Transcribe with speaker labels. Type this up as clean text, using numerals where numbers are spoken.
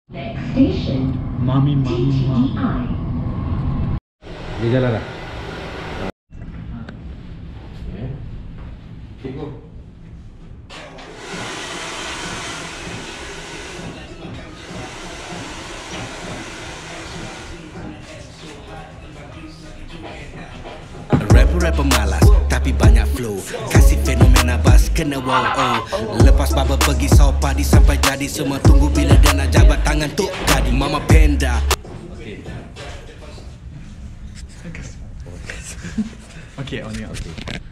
Speaker 1: Next station,
Speaker 2: Mami.
Speaker 1: TTI.
Speaker 2: Dia jalan dah.
Speaker 3: Rapper malas, tapi banyak flow. Kasih fenomena bas, kena wow oh. Lepas baba pergi Saupadi sampai jadi. Semua tunggu bila dia nak jabat tangan tu jadi Mama Panda.
Speaker 2: Okay, on okay.